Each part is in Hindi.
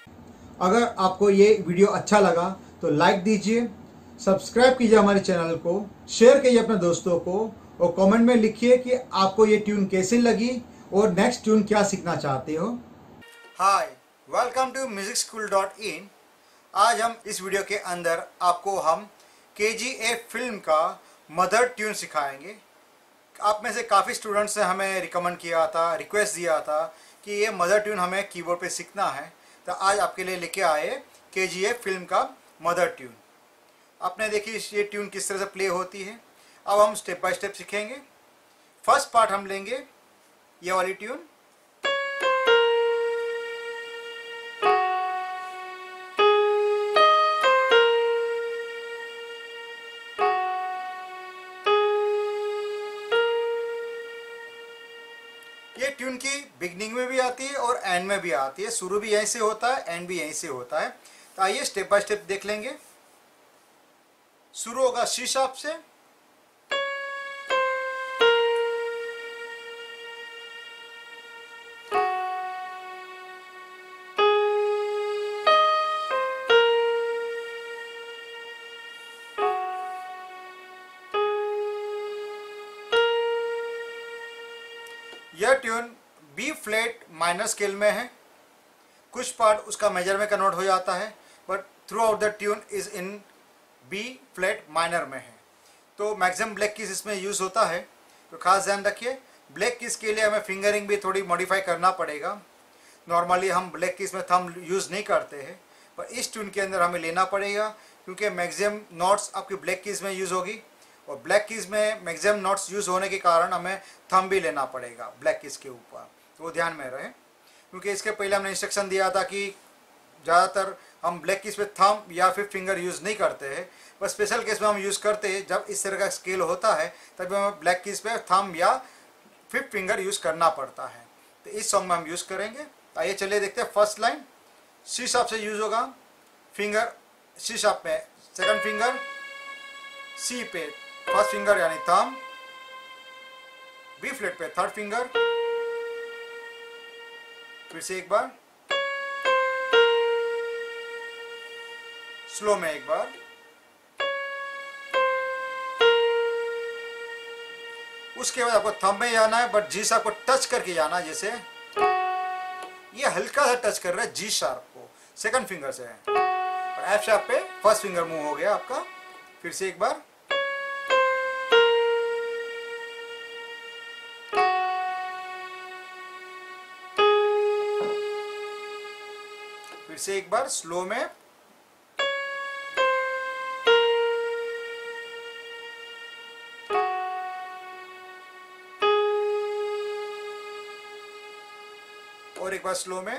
अगर आपको ये वीडियो अच्छा लगा तो लाइक दीजिए, सब्सक्राइब कीजिए हमारे चैनल को, शेयर कीजिए अपने दोस्तों को और कमेंट में लिखिए कि आपको ये ट्यून कैसी लगी और नेक्स्ट ट्यून क्या सीखना चाहते हो। Hi, welcome to musicschool.in। आज हम इस वीडियो के अंदर आपको हम KGF फिल्म का मदर ट्यून सिखाएंगे। आप में से काफ़ी स्टूडेंट्स ने हमें रिकमेंड किया था, रिक्वेस्ट दिया था कि ये मदर ट्यून हमें कीबोर्ड पे सीखना है, तो आज आपके लिए लेके आए KGF फिल्म का मदर ट्यून। आपने देखी ये ट्यून किस तरह से प्ले होती है। अब हम स्टेप बाय स्टेप सीखेंगे। फर्स्ट पार्ट हम लेंगे ये वाली ट्यून। ये ट्यून की बिगनिंग में भी आती है और एंड में भी आती है। शुरू भी यहीं से होता है, एंड भी यहीं से होता है। तो आइए स्टेप बाय स्टेप देख लेंगे। शुरू होगा सी शार्प से, यह tune B flat minor scale में है। कुछ पार्ट उसका मेजर में कन्वर्ट हो जाता है, but throughout the tune is in B flat minor में है। तो मैक्सिमम ब्लैक कीज इसमें यूज़ होता है, तो खास ध्यान रखिए। ब्लैक कीज के लिए हमें फिंगरिंग भी थोड़ी मॉडिफाई करना पड़ेगा। नॉर्मली हम ब्लैक कीज में थंब यूज़ नहीं करते हैं, पर इस ट्यून के अंदर हमें लेना पड़ेगा, क्योंकि मैक्सिमम नोट्स आपकी ब्लैक कीज में यूज़ होगी और ब्लैक कीज में मैक्सिमम नोट्स यूज़ होने के कारण हमें थंब भी लेना पड़ेगा ब्लैक कीज के ऊपर। तो वो ध्यान में रहे, क्योंकि इसके पहले हमने इंस्ट्रक्शन दिया था कि ज़्यादातर हम ब्लैक कीज पे थंब या फिर फिंगर यूज़ नहीं करते हैं, पर स्पेशल केस में हम यूज़ करते हैं। जब इस तरह का स्केल होता है तभी हमें ब्लैक कीज पे थंब या फिर फिंगर यूज़ करना पड़ता है। तो इस सॉन्ग में हम यूज़ करेंगे। आइए चलिए देखते हैं। फर्स्ट लाइन सी शार्प से यूज़ होगा। फिंगर सी शार्प में सेकंड फिंगर, सी पे फर्स्ट फिंगर यानी थंब, बी फ्लैट पे थर्ड फिंगर, फिर से एक बार, स्लो में एक बार, उसके बाद आपको थंब में जाना है, बट जी शार्प को टच करके जाना है। जैसे ये हल्का सा टच कर रहा है जी शार्प को सेकंड फिंगर से, और एफ शार्प पे फर्स्ट फिंगर मूव हो गया आपका। फिर से एक बार, फिर से एक बार स्लो में, और एक बार स्लो में,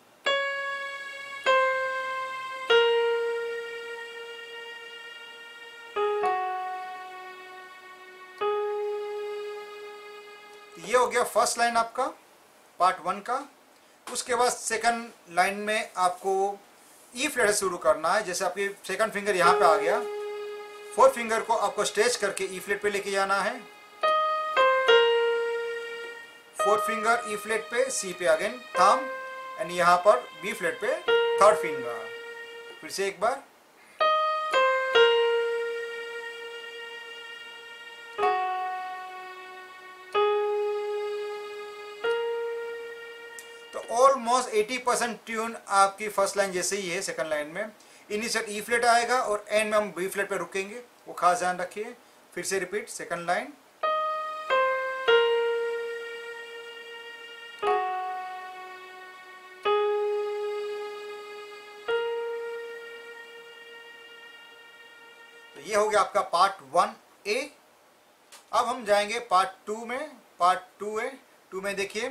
ये हो गया फर्स्ट लाइन आपका पार्ट 1 का। उसके बाद सेकंड लाइन में आपको ई फ्लैट से शुरू करना है। जैसे आपकी सेकंड फिंगर यहाँ पे आ गया, फोर्थ फिंगर को आपको स्ट्रेच करके ई फ्लैट पे लेके जाना है। फोर्थ फिंगर ई फ्लैट पे, सी पे अगेन थंब, एंड यहाँ पर बी फ्लैट पे थर्ड फिंगर। फिर से एक बार, ऑलमोस्ट 80% ट्यून आपकी फर्स्ट लाइन जैसे ही है। सेकंड लाइन में इनिशियल ई फ्लैट आएगा और एंड में हम बी फ्लैट पे रुकेंगे, वो खास ध्यान रखिए। फिर से रिपीट सेकंड लाइन, तो ये हो गया आपका पार्ट 1A। अब हम जाएंगे पार्ट 2 में। पार्ट 2 में देखिए,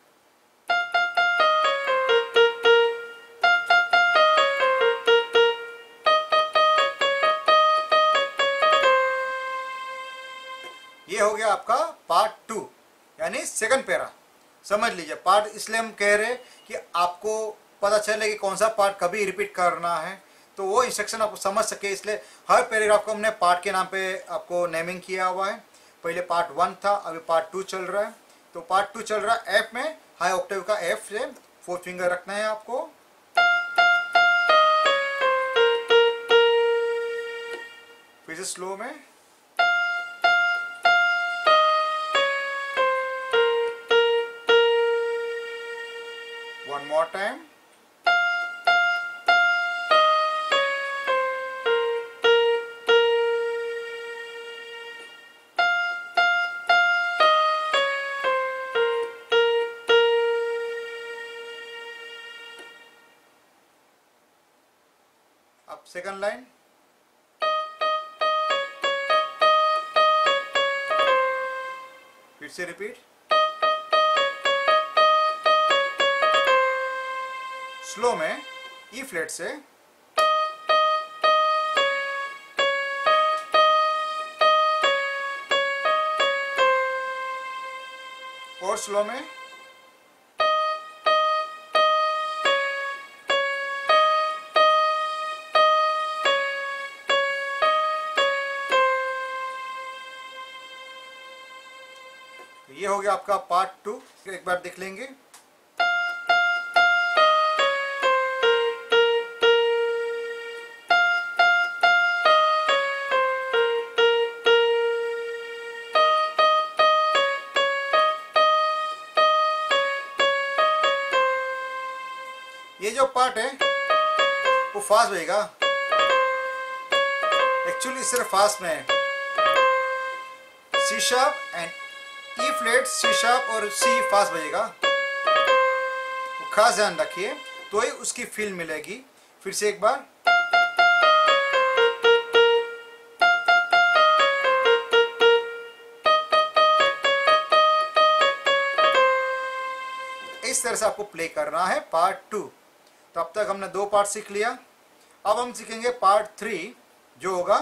ये हो गया आपका पार्ट 2 यानी सेकंड पैरा। समझ लीजिए, पार्ट इसलिए हम कह रहे हैं कि आपको पता चले कि कौन सा पार्ट कभी रिपीट करना है, तो वो इंस्ट्रक्शन आप समझ सके, इसलिए हर पैराग्राफ को हमने पार्ट के नाम पे आपको नेमिंग किया हुआ है। पहले पार्ट 1 था, अभी पार्ट 2 चल रहा है। तो पार्ट 2 चल रहा है एफ में, हाई ऑक्टेव का एफ से 4 फिंगर रखना है आपको। फिर से स्लो में, वन मोर टाइम, अब सेकंड लाइन, फिर से रिपीट, स्लो में ई फ्लैट से, और स्लो में, तो ये हो गया आपका पार्ट 2। एक बार देख लेंगे। ये जो पार्ट है वो फास्ट बजेगा, एक्चुअली सिर्फ फास्ट में है। C sharp and E flat, C sharp और सी फास्ट बजेगा, तो खास ध्यान रखिए, तो ही उसकी फील मिलेगी। फिर से एक बार, इस तरह से आपको प्ले करना है पार्ट 2। तो अब तक हमने 2 पार्ट सीख लिया। अब हम सीखेंगे पार्ट 3 जो होगा,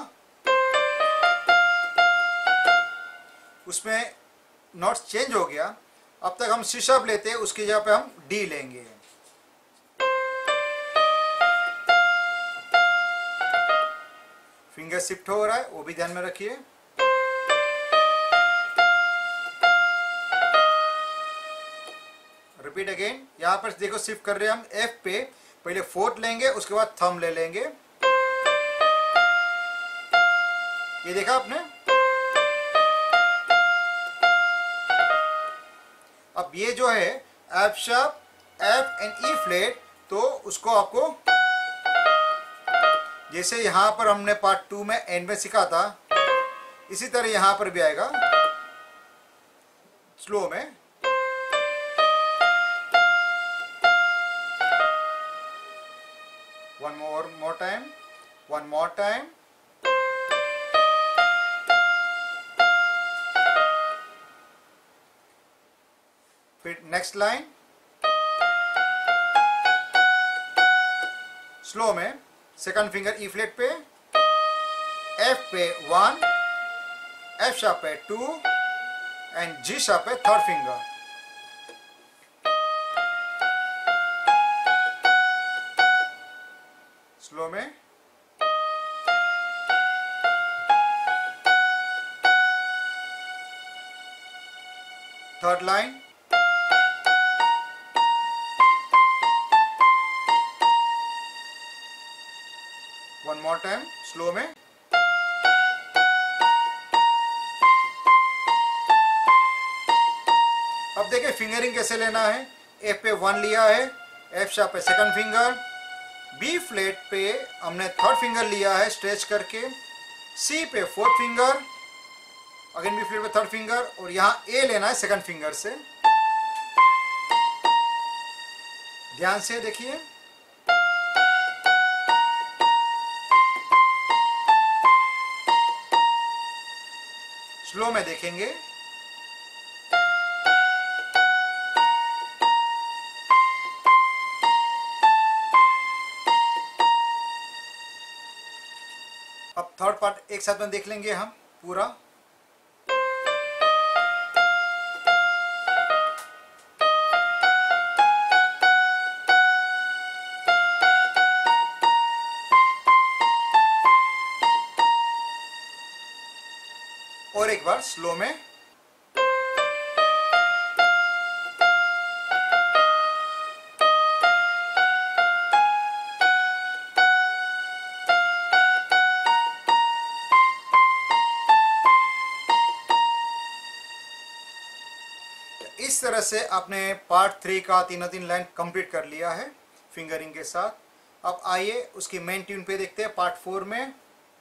उसमें नोट्स चेंज हो गया। अब तक हम सी शार्प लेते हैं, उसकी जगह पे हम डी लेंगे। फिंगर शिफ्ट हो रहा है, वो भी ध्यान में रखिए। Repeat again. यहां पर देखो शिफ्ट कर रहे हैं हम एफ पे, पहले फोर्थ लेंगे, उसके बाद थंब ले लेंगे। ये देखा आपने। अब ये जो है F sharp, F and E flat, तो उसको आपको जैसे यहां पर हमने पार्ट 2 में एंड में सीखा था, इसी तरह यहां पर भी आएगा स्लो में। One more time, one more time. फिर नेक्स्ट लाइन स्लो में, सेकंड फिंगर ई फ्लैट पे, एफ पे 1, एफ शार्प पे 2 एंड जी शार्प पे थर्ड फिंगर। स्लो में, third line, one more time slow में। अब देखिए फिंगरिंग कैसे लेना है। एफ पे 1 लिया है, एफ शार्प पे सेकंड फिंगर, बी फ्लैट पे हमने थर्ड फिंगर लिया है स्ट्रेच करके, सी पे fourth finger, again B flat पे थर्ड फिंगर, और यहाँ ए लेना है सेकंड फिंगर से। ध्यान से देखिए। स्लो में देखेंगे। अब थर्ड पार्ट एक साथ में देख लेंगे हम पूरा। और एक बार स्लो में। तरह से आपने पार्ट 3 का तीन लाइन कंप्लीट कर लिया है फिंगरिंग के साथ। अब आइए उसकी मेन ट्यून पे देखते हैं पार्ट 4 में।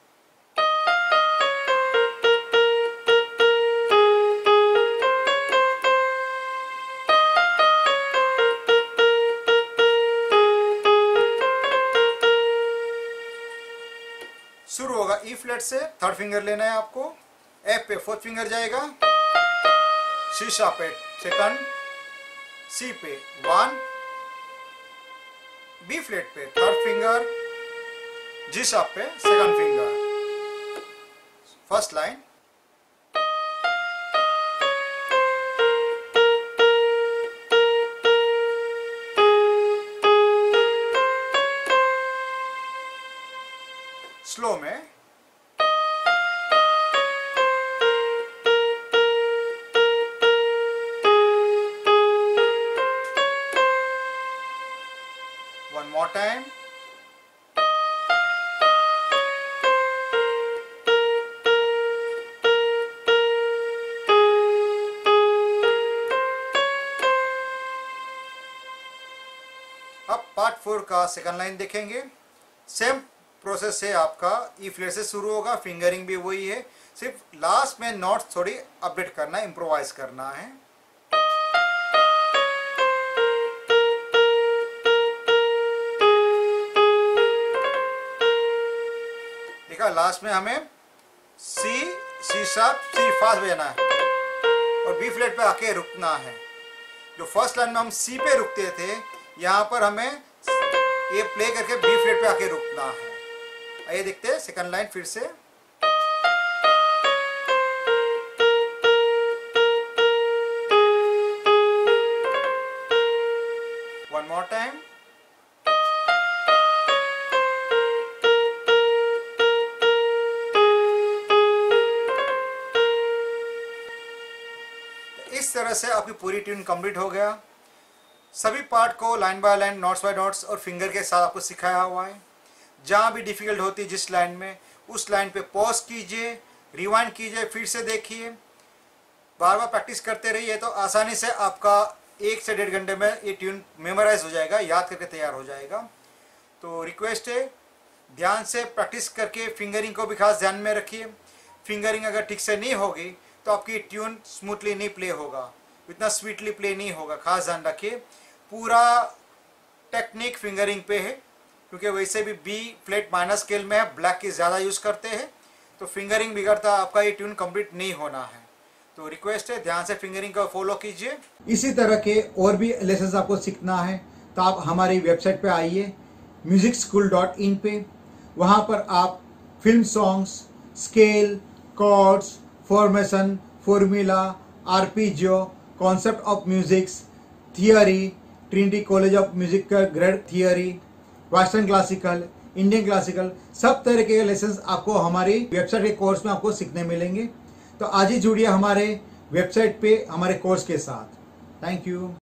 शुरू होगा ई फ्लैट से, थर्ड फिंगर लेना है आपको, एफ पे फोर्थ फिंगर जाएगा, सी शार्प पे सेकंड, सी पे 1, बी फ्लैट पे थर्ड फिंगर, जी शार्प पे second finger. First line. Slow में। One more time. अब पार्ट 4 का सेकंड लाइन देखेंगे। सेम प्रोसेस से आपका ई फ्लैट से शुरू होगा, फिंगरिंग भी वही है, सिर्फ लास्ट में नोट्स थोड़ी अपडेट करना, इम्प्रोवाइज करना है। देखा लास्ट में हमें सी, सी शार्प, सी फास्ट बजाना है और बी फ्लैट पे आके रुकना है। जो फर्स्ट लाइन में हम सी पे रुकते थे, यहाँ पर हमें ये प्ले करके बी फ्लैट पे आके रुकना है। आइए देखते हैं सेकंड लाइन फिर से। One more time. इस तरह से आपकी पूरी ट्यून कंप्लीट हो गया। सभी पार्ट को line by line, notes by notes और फिंगर के साथ आपको सिखाया हुआ है। जहाँ भी डिफ़िकल्ट होती है जिस लाइन में, उस लाइन पे पॉज कीजिए, रिवाइंड कीजिए, फिर से देखिए, बार बार प्रैक्टिस करते रहिए, तो आसानी से आपका 1 से 1.5 घंटे में ये ट्यून मेमोराइज हो जाएगा, याद करके तैयार हो जाएगा। तो रिक्वेस्ट है, ध्यान से प्रैक्टिस करके फिंगरिंग को भी खास ध्यान में रखिए। फिंगरिंग अगर ठीक से नहीं होगी तो आपकी ट्यून स्मूथली नहीं प्ले होगा, इतना स्वीटली प्ले नहीं होगा। खास ध्यान रखिए, पूरा टेक्निक फिंगरिंग पे है, क्योंकि वैसे भी बी फ्लैट माइनर स्केल में है, ब्लैक की ज़्यादा यूज़ करते हैं, तो फिंगरिंग बिगड़ता आपका ये ट्यून कंप्लीट नहीं होना है। तो रिक्वेस्ट है, ध्यान से फिंगरिंग को फॉलो कीजिए। इसी तरह के और भी लेसन आपको सीखना है तो आप हमारी वेबसाइट पे आइए musicschool.in पे। वहाँ पर आप film songs, scale, chords, formation, formula, arpeggio, concept of musics, theory, Trinity College of Music का grade theory, western classical, Indian classical, सब तरह के लेसन्स आपको हमारी वेबसाइट के कोर्स में आपको सीखने मिलेंगे। तो आज ही जुड़िए हमारे वेबसाइट पे हमारे कोर्स के साथ। Thank you.